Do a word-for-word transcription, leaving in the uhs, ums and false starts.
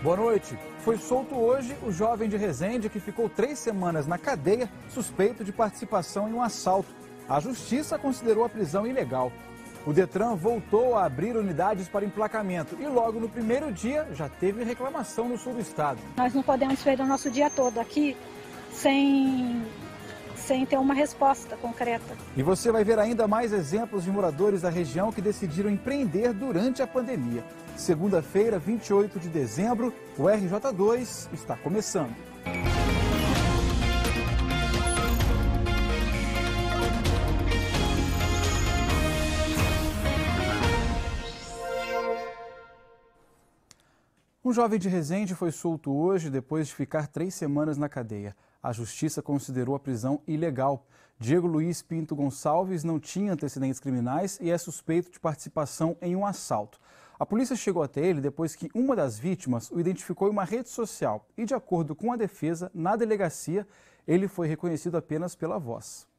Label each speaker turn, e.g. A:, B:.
A: Boa noite. Foi solto hoje o jovem de Resende que ficou três semanas na cadeia suspeito de participação em um assalto. A justiça considerou a prisão ilegal. O Detran voltou a abrir unidades para emplacamento e logo no primeiro dia já teve reclamação no sul do estado.
B: Nós não podemos esperar o nosso dia todo aqui sem, sem ter uma resposta concreta.
A: E você vai ver ainda mais exemplos de moradores da região que decidiram empreender durante a pandemia. Segunda-feira, vinte e oito de dezembro, o R J dois está começando. Um jovem de Resende foi solto hoje depois de ficar três semanas na cadeia. A justiça considerou a prisão ilegal. Diego Luiz Pinto Gonçalves não tinha antecedentes criminais e é suspeito de participação em um assalto. A polícia chegou até ele depois que uma das vítimas o identificou em uma rede social e, de acordo com a defesa, na delegacia, ele foi reconhecido apenas pela voz.